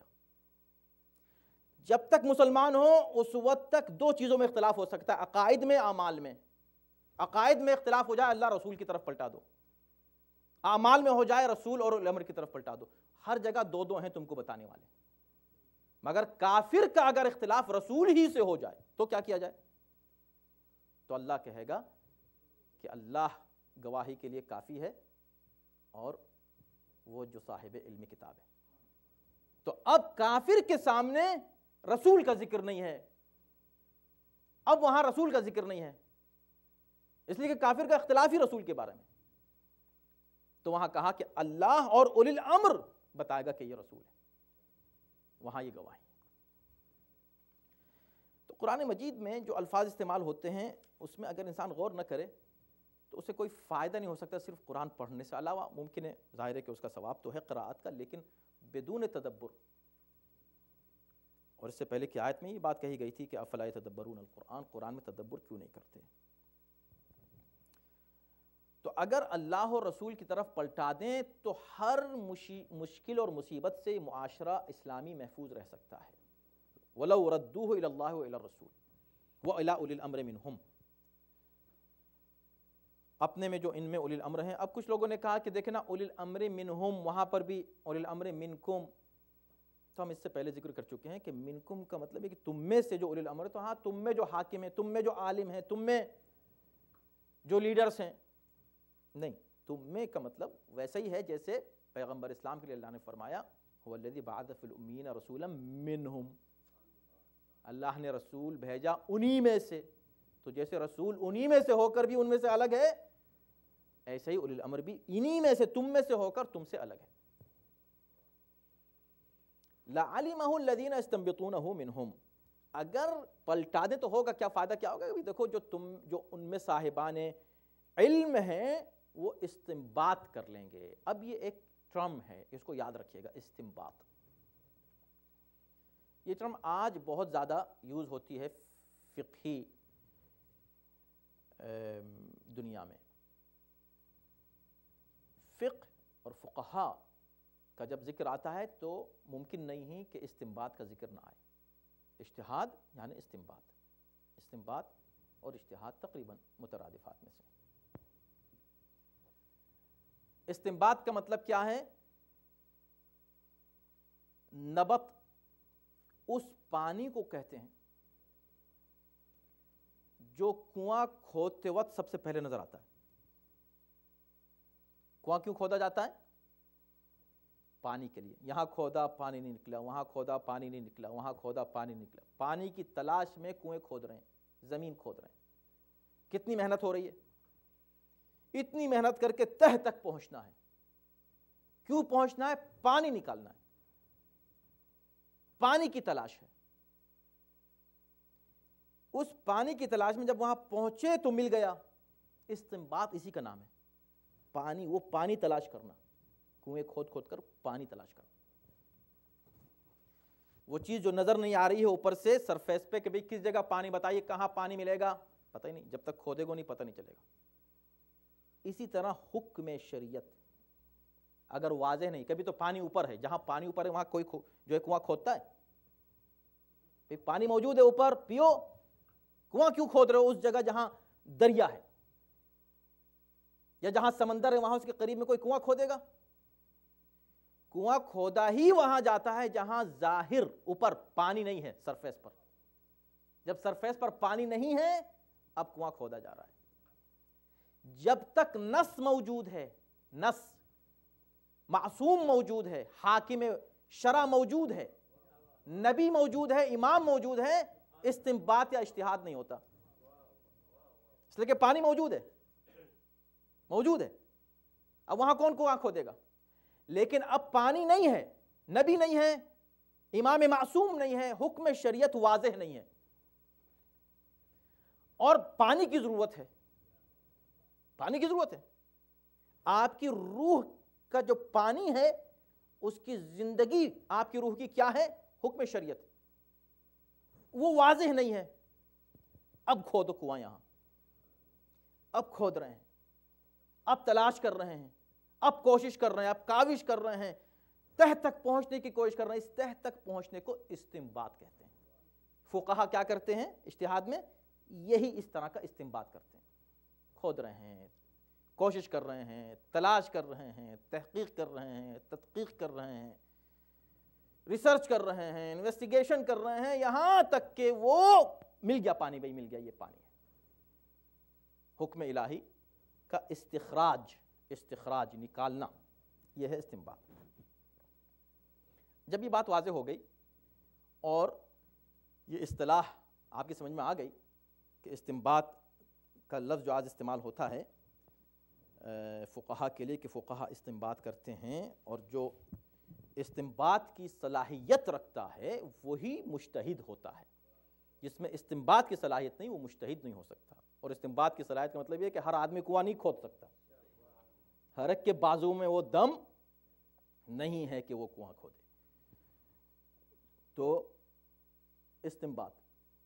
جب تک مسلمان ہو اس وقت تک دو چیزوں میں اختلاف ہو سکتا ہے، عقائد میں، اعمال میں۔ عقائد میں اختلاف ہو جائے اللہ رسول کی طرف پلٹا دو، اعمال میں ہو جائے رسول اور اولی الامر کی طرف پلٹا دو۔ ہر جگہ دو دو ہیں تم کو بتانے والے۔ مگر کافر کا اگر اختلاف رسول ہی سے ہو جائے تو کیا کیا جائے؟ تو اللہ کہے گا کہ اللہ گواہی کے لیے کافی ہے اور وہ جو صاحب علم کتاب ہے۔ تو اب کافر کے سامنے رسول کا ذکر نہیں ہے، اب وہاں رسول کا ذکر نہیں ہے، اس لیے کہ کافر کا اختلاف ہی رسول کے بارے میں۔ تو وہاں کہا کہ اللہ اور اولی الامر بتائے گا کہ یہ رسول ہے، وہاں یہ گواہی۔ تو قرآن مجید میں جو الفاظ استعمال ہوتے ہیں اس میں اگر انسان غور نہ کرے تو اسے کوئی فائدہ نہیں ہو سکتا صرف قرآن پڑھنے سے، علاوہ ممکن ہے ظاہر ہے کہ اس کا ثواب تو ہے قراءت کا، لیکن بدون تدبر۔ اور اس سے پہلے کی آیت میں یہ بات کہی گئی تھی کہ افلا یتدبرون القرآن، قرآن میں تدبر کیوں نہیں کرتے؟ تو اگر اللہ اور رسول کی طرف پلٹا دیں تو ہر مشکل اور مصیبت سے معاشرہ اسلامی محفوظ رہ سکتا ہے۔ وَلَوْ رَدُّوهُ إِلَى اللَّهِ وَإِلَى الرَّسُولِ وَإِلَى أُولِي الْأَمْرِ مِنْهُمْ۔ اپنے میں جو ان میں اولی الامر ہیں، اب کچھ لوگوں نے کہا کہ دیکھیں نا اولی الامر منہم، وہاں پر بھی اولی الامر منکم، تو ہم اس سے پہلے ذکر کر چکے ہیں کہ منکم کا مطلب ہے کہ تم میں سے جو اولی الامر ہے، تو ہاں تم میں جو حاکم ہیں، تم میں جو عالم ہیں، تم میں جو لیڈرز ہیں، نہیں، تم میں کا مطلب ویسا ہی ہے جیسے پیغمبر اسلام کے لیے اللہ نے فرمایا هو الذی بعث فی الأمیین رسولا منہم، اللہ نے رسول بھیجا انہی میں سے، تو جیسے رسول انہی میں سے ہو کر بھی ان میں سے الگ ہے، ایسے ہی اولی الامر بھی انہی میں سے، تم میں سے ہو کر تم سے الگ ہے۔ لَعَلِمَهُ الَّذِينَ يَسْتَنبِطُونَهُ مِنْهُمْ، اگر پلٹا دیں تو ہوگا کیا فائدہ، کیا ہوگا کہ دیکھو جو تم جو ان میں صاحبان علم ہیں وہ استنباط کر لیں گے۔ اب یہ ایک ٹرم ہے، اس کو یاد رکھیے گا، استنباط۔ یہ ٹرم آج بہت زیادہ یوز ہوتی ہے فقہی دنیا میں۔ فقہ اور فقہا کا جب ذکر آتا ہے تو ممکن نہیں ہے کہ استنباط کا ذکر نہ آئے۔ اجتہاد یعنی استنباط، استنباط اور اجتہاد تقریباً مترادفات میں سے۔ استنباط کا مطلب کیا ہے؟ نبت اس پانی کو کہتے ہیں جو کنواں کھودتے وقت سب سے پہلے نظر آتا ہے۔ کنواں کیوں کھودا جاتا ہے؟ پانی کے لیے۔ یہاں کھودا پانی نہیں نکلا، وہاں کھودا پانی نہیں نکلا، وہاں کھودا پانی نہیں نکلا، پانی کی تلاش میں کنویں کھود رہے ہیں، زمین کھود رہے ہیں۔ کتنی محنت ہو رہی ہے؟ اتنی محنت کر کے تہ تک پہنچنا ہے۔ کیوں پہنچنا ہے؟ پانی نکالنا ہے، پانی کی تلاش ہے۔ اس پانی کی تلاش میں جب وہاں پہنچے تو مل گیا، استنباط اسی کا نام ہے، پانی، وہ پانی تلاش کرنا، کنویں کھود کھود کر پانی تلاش کرنا۔ وہ چیز جو نظر نہیں آ رہی ہے اوپر سے سرفیس پہ کہ بھئی کس جگہ پانی، بتائیے کہاں پانی ملے گا، پتہ ہی نہیں، جب تک کھودے گو نہیں پتہ نہیں چلے گا۔ اسی طرح حکم شریعت اگر واضح نہیں، کبھی تو پانی اوپر ہے، جہاں پانی اوپر ہے وہاں کوئی جو ہے کنواں کھودتا ہے؟ پانی موجود ہے اوپر، پیو، کنواں کیوں کھود رہے ہو اس جگہ جہاں دریا ہے یا جہاں سمندر ہے، وہاں اس کے قریب میں کوئی کنواں کھودے گا؟ کنواں کھودا ہی وہاں جاتا ہے جہاں ظاہر اوپر پانی نہیں ہے سرفیس پر۔ جب سرفیس پر پانی نہیں ہے اب کنواں کھودا جا رہا ہے۔ جب تک نص موجود ہے، نص معصوم موجود ہے، حاکم شرع موجود ہے، نبی موجود ہے، امام موجود ہے، استنباط یا اجتہاد نہیں ہوتا، اس لیے کہ پانی موجود ہے، موجود ہے۔ اب وہاں کون کنواں کھودے گا؟ لیکن اب پانی نہیں ہے، نبی نہیں ہے، امام معصوم نہیں ہے، حکم شریعت واضح نہیں ہے، اور پانی کی ضرورت ہے، پانی کی ضرورت ہے۔ آپ کی روح کا جو پانی ہے اس کی زندگی آپ کی روح کی کیا ہے؟ حکم شریعت، وہ واضح نہیں ہے۔ اب کھودو کنواں، یہاں اب کھود رہے ہیں، اب تلاش کر رہے ہیں، اب کوشش کر رہے ہیں، اب کاوش کر رہے ہیں، تہ تک پہنچنے کی کوشش کر رہے ہیں۔ اس تہ تک پہنچنے کو استنباط کہتے ہیں۔ فقہا کیا کرتے ہیں اجتہاد میں؟ یہی اس طرح کا استنباط کرتے ہیں، کھود رہے ہیں، کوشش کر رہے ہیں، تلاش کر رہے ہیں، تحقیق کر رہے ہیں، تدقیق کر رہے ہیں، ریسرچ کر رہے ہیں، انویسٹیگیشن کر رہے ہیں، یہاں تک کہ وہ مل گیا پانی، بھائی مل گیا، یہ پانی ہے۔ حکم الہی کا استخراج، استخراج نکالنا، یہ ہے استنباط۔ جب یہ بات واضح ہو گئی اور یہ اصطلاح آپ کی سمجھ میں آ گئی کہ استنباط کا لفظ جو آج استعمال ہوتا ہے فقہا کے لیے کہ فقہا استنباط کرتے ہیں، اور جو استنباط کی صلاحیت رکھتا ہے وہی مجتہد ہوتا ہے، جس میں استنباط کی صلاحیت نہیں وہ مجتہد نہیں ہو سکتا۔ اور استنباط کی صلاحیت کا مطلب یہ کہ ہر آدمی کنواں نہیں کھود سکتا، ہر ایک کے بازو میں وہ دم نہیں ہے کہ وہ کنواں کھودے۔ تو استنباط۔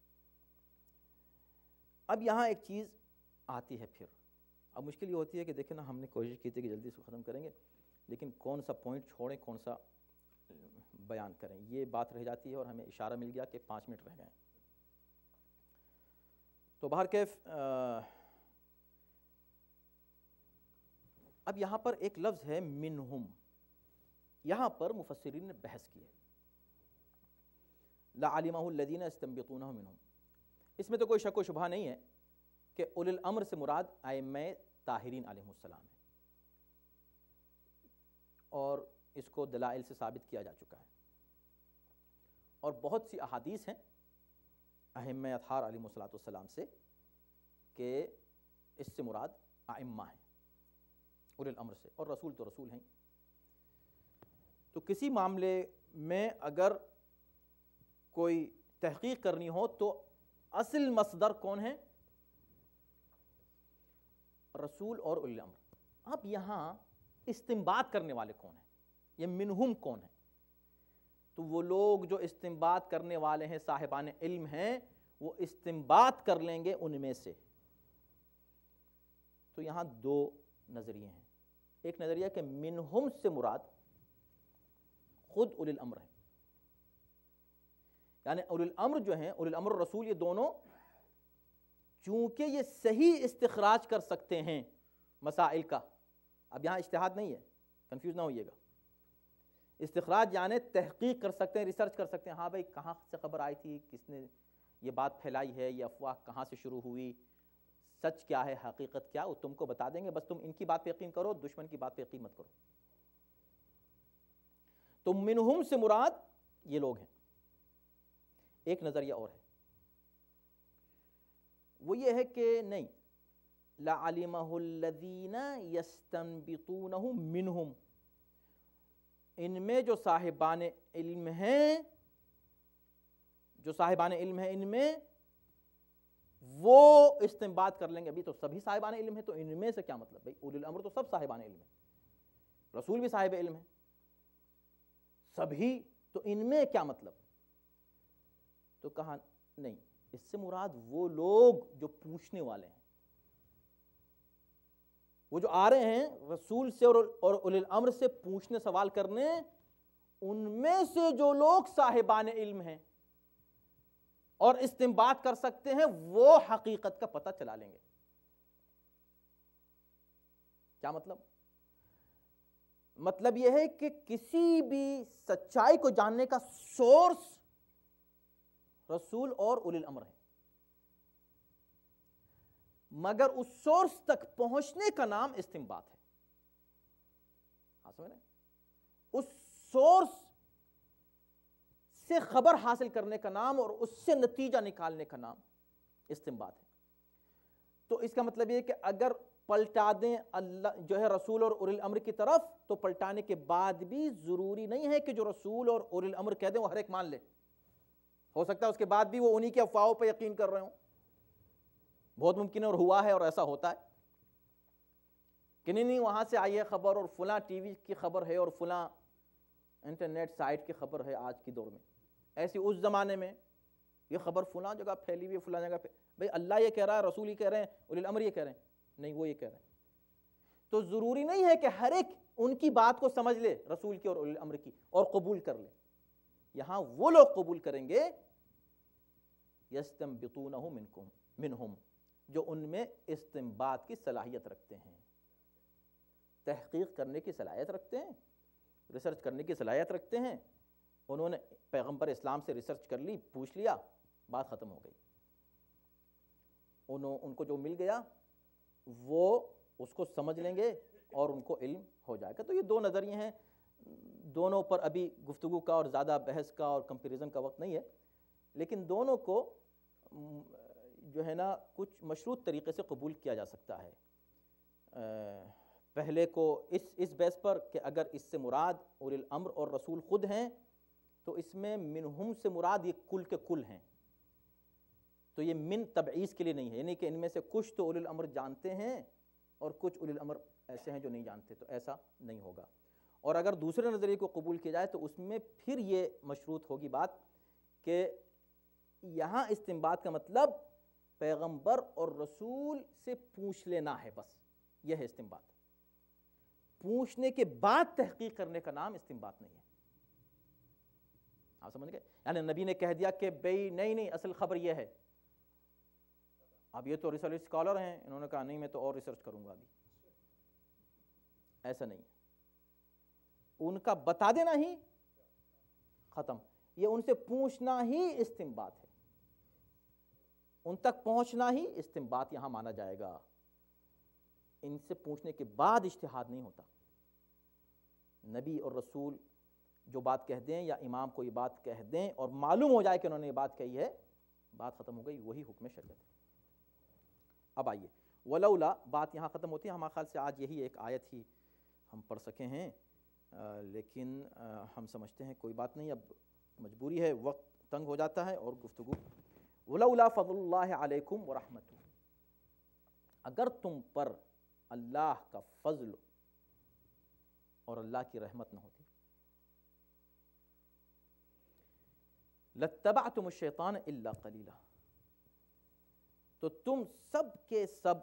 اب یہاں ایک چیز آتی ہے پھر، اب مشکل یہ ہوتی ہے کہ دیکھیں نا، ہم نے کوشش کی تھی کہ جلدی سے ختم کریں گے، لیکن کون سا پوائنٹ چھوڑیں کون سا بیان کریں، یہ بات رہ جاتی ہے، اور ہمیں اشارہ مل گیا کہ پانچ منٹ رہ گئے۔ تو بہرکیف اب یہاں پر ایک لفظ ہے منہم، یہاں پر مفسرین نے بحث کی ہے، لعلمہ الذین یستنبطونہ منہم، اس میں تو کوئی شک و شبہ نہیں ہے کہ اولی الامر سے مراد ائمہ طاہرین علیہم السلام ہے، اور اس کو دلائل سے ثابت کیا جا چکا ہے، اور بہت سی احادیث ہیں ائمہ اطہار علیہم السلام سے کہ اس سے مراد ائمہ ہیں اولی الامر سے، اور رسول تو رسول ہیں۔ تو کسی معاملے میں اگر کوئی تحقیق کرنی ہو تو اصل مصدر کون ہے؟ رسول اور اولی الامر۔ اب یہاں استنباط کرنے والے کون ہیں؟ یہ منہم کون ہیں؟ تو وہ لوگ جو استنباط کرنے والے ہیں، صاحبان علم ہیں، وہ استنباط کر لیں گے ان میں سے۔ تو یہاں دو نظریے ہیں، ایک نظریہ کہ منہم سے مراد خود اولی الامر ہیں، یعنی اولی الامر جو ہیں، اولی الامر اور رسول، یہ دونوں چونکہ یہ صحیح استخراج کر سکتے ہیں مسائل کا، اب یہاں اجتہاد نہیں ہے، کنفیوز نہ ہوئیے گا، استخراج یعنی تحقیق کر سکتے ہیں، ریسرچ کر سکتے ہیں، ہاں بھائی کہاں سے خبر آئی تھی، کس نے یہ بات پھیلائی ہے، یہ افواہ کہاں سے شروع ہوئی، سچ کیا ہے، حقیقت کیا، وہ تم کو بتا دیں گے، بس تم ان کی بات پہ یقین کرو، دشمن کی بات پہ یقین مت کرو۔ تو منہم سے مراد یہ لوگ ہیں۔ ایک نظریہ اور ہے، وہ یہ ہے کہ نہیں، لعلمہ الذین یستنبطونہ منہم، ان میں جو صاحبان علم ہیں، جو صاحبان علم ہیں ان میں وہ استنباط کر لیں گے۔ ابھی تو سبھی صاحبان علم ہیں، تو ان میں سے کیا مطلب؟ بھائی اولی الامر تو سب صاحبان علم ہیں، رسول بھی صاحب علم ہیں، سبھی، تو ان میں کیا مطلب؟ تو کہا نہیں، اس سے مراد وہ لوگ جو پوچھنے والے ہیں، وہ جو آ رہے ہیں رسول سے اور اولی الامر سے پوچھنے، سوال کرنے، ان میں سے جو لوگ صاحبان علم ہیں اور استنباط کر سکتے ہیں، وہ حقیقت کا پتہ چلا لیں گے۔ کیا مطلب؟ مطلب یہ ہے کہ کسی بھی سچائی کو جاننے کا سورس رسول اور اولی الامر ہے، مگر اس سورس تک پہنچنے کا نام استنباط ہے۔ ہاں سمجھ رہے ہیں؟ اس سورس سے خبر حاصل کرنے کا نام اور اس سے نتیجہ نکالنے کا نام استنباط ہے۔ تو اس کا مطلب یہ کہ اگر پلٹا دیں اللہ جو ہے رسول اور اولی الامر کی طرف، تو پلٹانے کے بعد بھی ضروری نہیں ہے کہ جو رسول اور اولی الامر کہہ دیں وہ ہر ایک مان لے، ہو سکتا ہے اس کے بعد بھی وہ انہی کے افواہوں پہ یقین کر رہے ہوں، بہت ممکن ہے اور ہوا ہے اور ایسا ہوتا ہے کہ نہیں نہیں وہاں سے آئی ہے خبر، اور فلاں ٹی وی کی خبر ہے، اور فلاں انٹرنیٹ سائٹ کی خبر ہے آج کی دور میں، ایسی اس زمانے میں یہ خبر فلاں جگہ پھیلی ہوئی ہے، فلاں جگہ پہ، بھئی اللہ یہ کہہ رہا ہے، رسول یہ کہہ رہے ہیں، اولی الامر یہ کہہ رہے ہیں، نہیں وہ یہ کہہ رہے ہیں۔ تو ضروری نہیں ہے کہ ہر ایک ان کی بات کو سمجھ لے، رسول کی اور اولی الامر کی، اور قبول کر لے۔ یہاں وہ لوگ قبول کریں گے یستنبطونہ منکم منہم، جو ان میں استنباط کی صلاحیت رکھتے ہیں، تحقیق کرنے کی صلاحیت رکھتے ہیں، ریسرچ کرنے کی صلاحیت رکھتے ہیں۔ انہوں نے پیغمبر اسلام سے ریسرچ کر لی، پوچھ لیا، بات ختم ہو گئی، انہوں ان کو جو مل گیا وہ اس کو سمجھ لیں گے اور ان کو علم ہو جائے گا۔ تو یہ دو نظریے ہیں، دونوں پر ابھی گفتگو کا اور زیادہ بحث کا اور کمپیریزن کا وقت نہیں ہے، لیکن دونوں کو جو ہے نا کچھ مشروط طریقے سے قبول کیا جا سکتا ہے۔ پہلے کو اس اس بیس پر کہ اگر اس سے مراد اولی الامر اور رسول خود ہیں تو اس میں منہم سے مراد یہ کل کے کل ہیں، تو یہ من تبعیض کے لیے نہیں ہے، یعنی کہ ان میں سے کچھ تو اولی الامر جانتے ہیں اور کچھ اولی الامر ایسے ہیں جو نہیں جانتے، تو ایسا نہیں ہوگا۔ اور اگر دوسرے نظریے کو قبول کیا جائے تو اس میں پھر یہ مشروط ہوگی بات کہ یہاں استنباط کا مطلب پیغمبر اور رسول سے پوچھ لینا ہے، بس یہ ہے استنباط۔ پوچھنے کے بعد تحقیق کرنے کا نام استنباط نہیں ہے، آپ سمجھ گئے؟ یعنی نبی نے کہہ دیا کہ بھئی نہیں نہیں اصل خبر یہ ہے، اب یہ تو ریسرچ اسکالر ہیں، انہوں نے کہا نہیں میں تو اور ریسرچ کروں گا، ابھی ایسا نہیں ہے۔ ان کا بتا دینا ہی ختم، یہ ان سے پوچھنا ہی استنباط ہے، ان تک پہنچنا ہی استنباط یہاں مانا جائے گا۔ ان سے پوچھنے کے بعد اجتہاد نہیں ہوتا۔ نبی اور رسول جو بات کہہ دیں یا امام کو یہ بات کہہ دیں اور معلوم ہو جائے کہ انہوں نے یہ بات کہی ہے، بات ختم ہو گئی، وہی حکم شریعت ہے۔ اب آئیے ولولا، بات یہاں ختم ہوتی ہے۔ ہمارے خیال سے آج یہی ایک آیت ہی ہم پڑھ سکے ہیں، آ, لیکن آ, ہم سمجھتے ہیں کوئی بات نہیں، اب مجبوری ہے، وقت تنگ ہو جاتا ہے اور گفتگو۔ ولولا فضل اللہ علیکم ورحمتہ، اگر تم پر اللہ کا فضل اور اللہ کی رحمت نہ ہوتی، لَاتَّبَعْتُمُ الشَّيْطَانَ إِلَّا قَلِيلًا، تو تم سب کے سب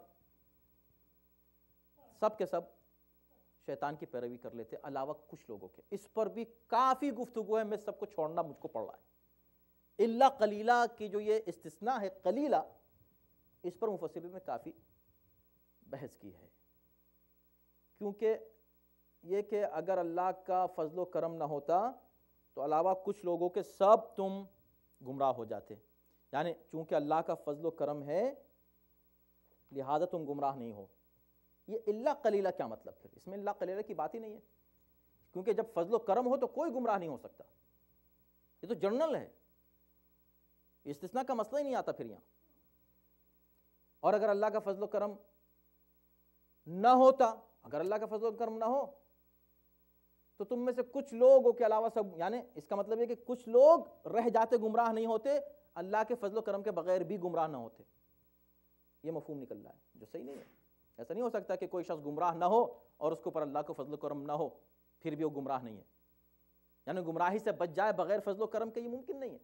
سب کے سب شیطان کی پیروی کر لیتے علاوہ کچھ لوگوں کے۔ اس پر بھی کافی گفتگو ہے، میں سب کو چھوڑنا مجھ کو پڑ رہا ہے۔ الا قلیلہ کی جو یہ استثناء ہے قلیلہ، اس پر مفسرین نے کافی بحث کی ہے، کیونکہ یہ کہ اگر اللہ کا فضل و کرم نہ ہوتا تو علاوہ کچھ لوگوں کے سب تم گمراہ ہو جاتے، یعنی چونکہ اللہ کا فضل و کرم ہے لہذا تم گمراہ نہیں ہو۔ یہ الا قلیلہ کیا مطلب؟ پھر اس میں الا قلیلہ کی بات ہی نہیں ہے، کیونکہ جب فضل و کرم ہو تو کوئی گمراہ نہیں ہو سکتا، یہ تو جنرل ہے، استثناء کا مسئلہ ہی نہیں آتا پھر یہاں۔ اور اگر اللہ کا فضل و کرم نہ ہوتا، اگر اللہ کا فضل و کرم نہ ہو تو تم میں سے کچھ لوگوں کے علاوہ سب، یعنی اس کا مطلب ہے کہ کچھ لوگ رہ جاتے گمراہ نہیں ہوتے، اللہ کے فضل و کرم کے بغیر بھی گمراہ نہ ہوتے، یہ مفہوم نکل رہا ہے جو صحیح نہیں ہے۔ ایسا نہیں ہو سکتا کہ کوئی شخص گمراہ نہ ہو اور اس کے اوپر اللہ کو فضل و کرم نہ ہو پھر بھی وہ گمراہ نہیں ہے، یعنی گمراہی سے بچ جائے بغیر فضل و کرم کے، یہ ممکن نہیں ہے۔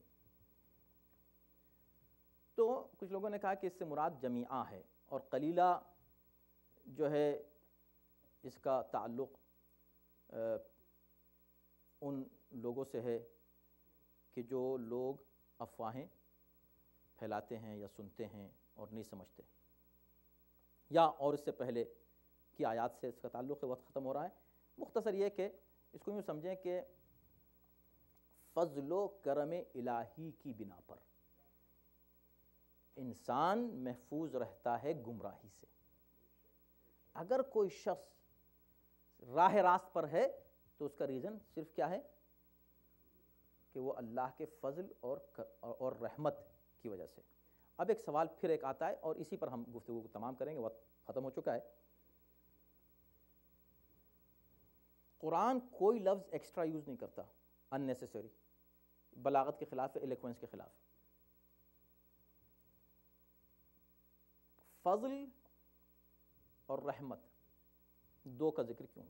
تو کچھ لوگوں نے کہا کہ اس سے مراد جمیعہ ہے، اور قلیلہ جو ہے اس کا تعلق ان لوگوں سے ہے کہ جو لوگ افواہیں پھیلاتے ہیں یا سنتے ہیں اور نہیں سمجھتے، یا اور اس سے پہلے کی آیات سے اس کا تعلق ہے۔ وقت ختم ہو رہا ہے، مختصر یہ کہ اس کو یوں سمجھیں کہ فضل و کرم الہی کی بنا پر انسان محفوظ رہتا ہے گمراہی سے۔ اگر کوئی شخص راہ راست پر ہے تو اس کا ریزن صرف کیا ہے کہ وہ اللہ کے فضل اور اور رحمت کی وجہ سے۔ اب ایک سوال پھر ایک آتا ہے اور اسی پر ہم گفتگو کو تمام کریں گے، وقت ختم ہو چکا ہے۔ قرآن کوئی لفظ ایکسٹرا یوز نہیں کرتا ان نیسیسری، بلاغت کے خلاف ہے، ایلیکوینس کے خلاف ہے۔ فضل اور رحمت دو کا ذکر کیوں؟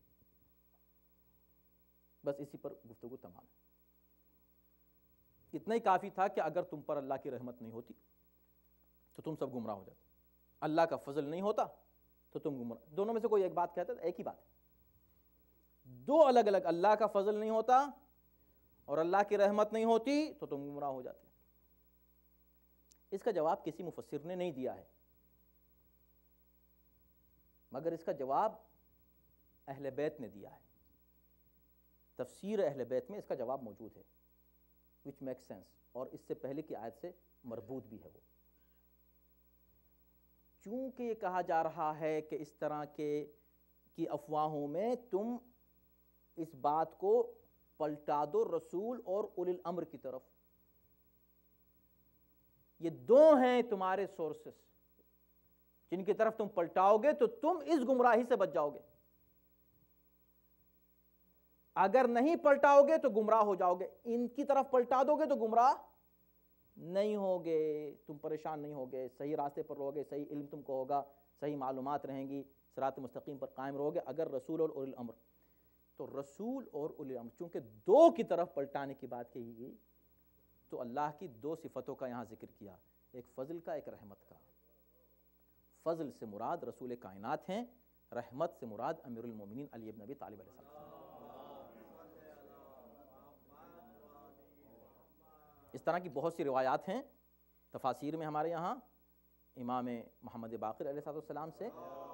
بس اسی پر گفتگو تمام ہے۔ اتنا ہی کافی تھا کہ اگر تم پر اللہ کی رحمت نہیں ہوتی تو تم سب گمراہ ہو جاتے، اللہ کا فضل نہیں ہوتا تو تم گمراہ، دونوں میں سے کوئی ایک بات کہتا ہے، ایک ہی بات ہے، دو الگ الگ، اللہ کا فضل نہیں ہوتا اور اللہ کی رحمت نہیں ہوتی تو تم گمراہ ہو جاتے۔ اس کا جواب کسی مفسر نے نہیں دیا ہے، مگر اس کا جواب اہل بیت نے دیا ہے۔ تفسیر اہل بیت میں اس کا جواب موجود ہے، which makes sense، اور اس سے پہلے کی آیت سے مربوط بھی ہے وہ۔ چونکہ یہ کہا جا رہا ہے کہ اس طرح کے کی افواہوں میں تم اس بات کو پلٹا دو رسول اور اولی الامر کی طرف، یہ دو ہیں تمہارے سورسز جن کی طرف تم پلٹاؤ گے تو تم اس گمراہی سے بچ جاؤ گے۔ اگر نہیں پلٹاؤ گے تو گمراہ ہو جاؤ گے، ان کی طرف پلٹا دو گے تو گمراہ نہیں ہوگے، تم پریشان نہیں ہوگے، صحیح راستے پر رہو گے، صحیح علم تم کو ہوگا، صحیح معلومات رہیں گی، صراط مستقیم پر قائم رہو گے اگر رسول اور اولی الامر۔ تو رسول اور اولی الامر چونکہ دو کی طرف پلٹانے کی بات کہی گئی، تو اللہ کی دو صفتوں کا یہاں ذکر کیا، ایک فضل کا، ایک رحمت کا۔ فضل سے مراد رسول کائنات ہیں، رحمت سے مراد امیر المومنین علی بن ابی طالب علیہ السلام۔ اس طرح کی بہت سی روایات ہیں تفاسیر میں ہمارے یہاں امام محمد باقر علیہ السلام سے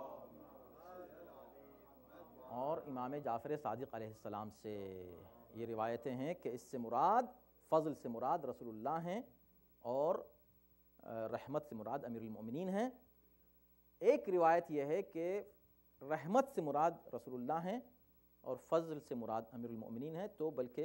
اور امام جعفر صادق علیہ السلام سے، یہ روایتیں ہیں کہ اس سے مراد فضل سے مراد رسول اللہ ہیں اور رحمت سے مراد امیر المومنین ہیں۔ ایک روایت یہ ہے کہ رحمت سے مراد رسول اللہ ہیں اور فضل سے مراد امیر المومنین ہیں، تو بلکہ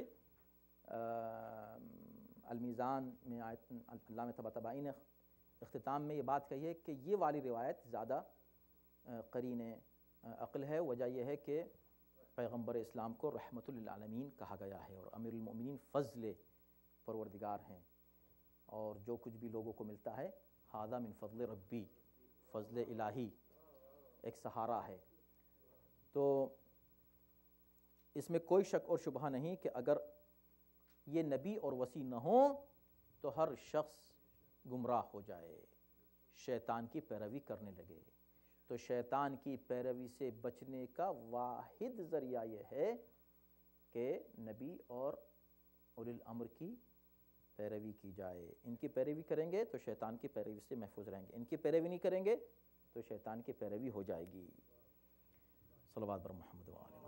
المیزان میں علامہ طباطبائی نے اختتام میں یہ بات کہی ہے کہ یہ والی روایت زیادہ قرین عقل ہے۔ وجہ یہ ہے کہ پیغمبر اسلام کو رحمت للعالمین کہا گیا ہے اور امیر المومنین فضل پروردگار ہیں، اور جو کچھ بھی لوگوں کو ملتا ہے ھذا من فضل ربی، فضل الہی، ایک سہارا ہے۔ تو اس میں کوئی شک اور شبہ نہیں کہ اگر یہ نبی اور وصی نہ ہوں تو ہر شخص گمراہ ہو جائے، شیطان کی پیروی کرنے لگے۔ تو شیطان کی پیروی سے بچنے کا واحد ذریعہ یہ ہے کہ نبی اور اولی الامر کی پیروی کی جائے۔ ان کی پیروی کریں گے تو شیطان کی پیروی سے محفوظ رہیں گے، ان کی پیروی نہیں کریں گے تو شیطان کی پیروی ہو جائے گی۔ صلوات بر محمد و آلہ